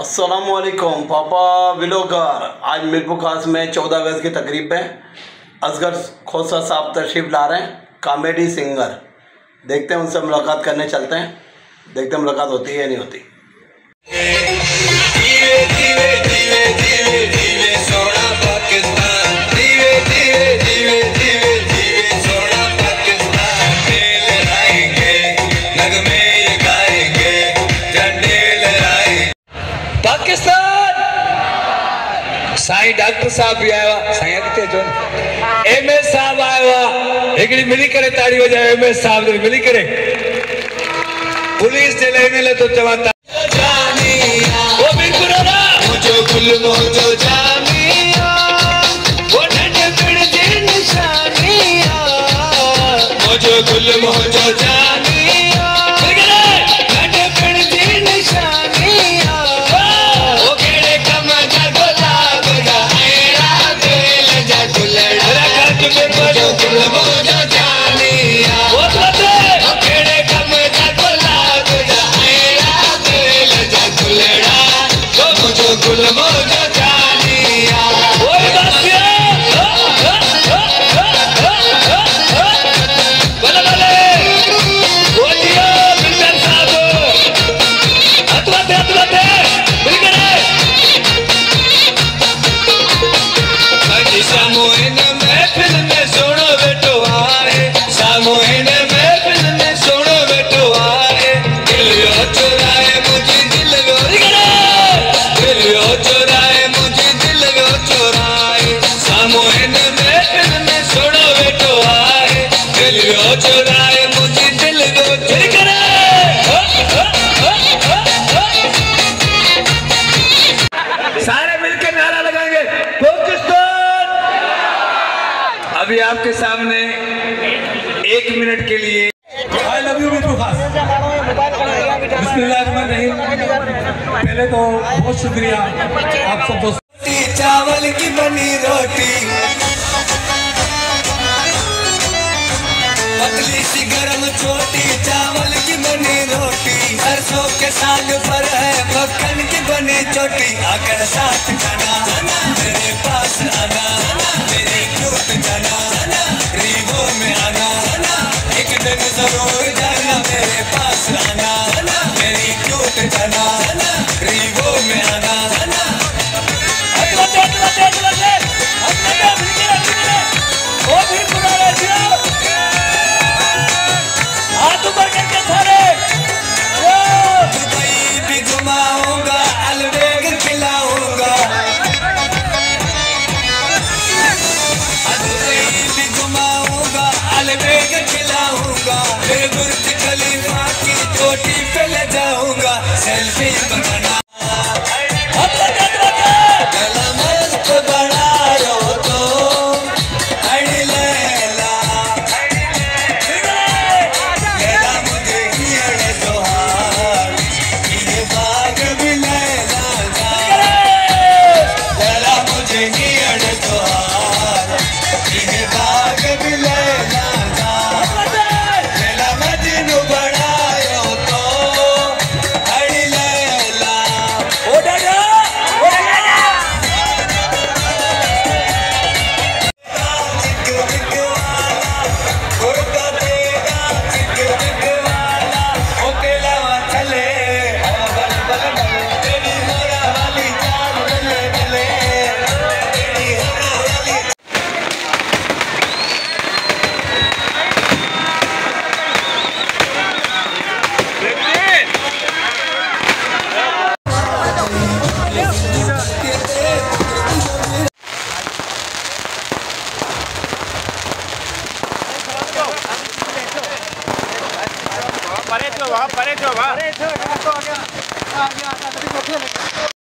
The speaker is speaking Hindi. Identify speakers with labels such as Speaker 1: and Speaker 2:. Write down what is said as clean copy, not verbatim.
Speaker 1: अस्सलामुअलैकुम पापा व्लॉगर। आज मीरपुर खास में 14 अगस्त की तकरीब में असगर खोसा साहब तशरीफ़ ला रहे हैं, कॉमेडी सिंगर। देखते हैं, उनसे मुलाकात करने चलते हैं, देखते हैं मुलाकात होती है या नहीं होती।
Speaker 2: साईं डॉक्टर साहब भी आया हुआ, साईं अॻिते जो एमएस साहब आया हुआ, हिकिड़ी मिली करे ताड़ी वॼायो। एमएस साहब जो मिली करे पुलिस जे लाइ तो चवां था ओ मीरपुर वारा मुझो गुल मोजो जानिया ओ नंढे पिण जी निशानिया मुझो गुल मोजो जानिया नंढे पिण जी निशानिया ओ केड़े कम जा गुलाब जा ऐरा दिल जा गुलड़ा मुझो गुल मोजो जानिया ओ केड़े कम जा गुलाब जा ऐरा दिल जा गुलड़ा मुझो गुल मोजो जानिया ओए बासिया बले बले ओ जियो बिल्डर साहब अतवाते मिल गए अजी सामोइन महफिल में सोनो बैठो आए, सामोइन महफिल में सोनो बैठो आए। दिल यो चुराए मुझे दिल यो दिल यो चुराए मुझे दिल यो चुराए, सामोइन महफिल में सोनो बैठो आए। दिल यो चुराए मुझे दिल यो चुराए। सारे मिलकर नारा लगाएंगे पाकिस्तान। अभी आपके सामने 1 मिनट के लिए आई लव यू मीरपुर खास। बिस्मिल्लाहिर्रहमानिर्रहीम। पहले तो बहुत शुक्रिया आप सब दोस्त। चावल की बनी रोटी पतली सी गरम छोटी, चावल की बनी रोटी सरसों के साग पर है मक्खन की बनी चोटी। आकर साथ खाना मेरे पास आना, मेरी क्यूट जाना रीवो में आना, एक दिन जरूर जाना मेरे पास आना, मेरी क्यूट जाना रीवो में आना। हाथ ऊपर करके सारे दुबई भी घुमाऊंगा, अलवेग खिलाऊंगा, दुबई भी घुमाऊंगा, अलवेग खिलाऊंगा, फिर बुर्ज खलीफा की चोटी पे ले जाऊंगा, सेल्फी बनाना गला मस्त बनायो तो अड़ी लैला लैला मुझे ही अड़े जोहार ये बाग भी लैला जा लैला मुझे ही अड़े जोहार ये बाग भी लैला जा लैला मजनू बनायो तो अड़ी लैला ओ दादा
Speaker 3: परे जो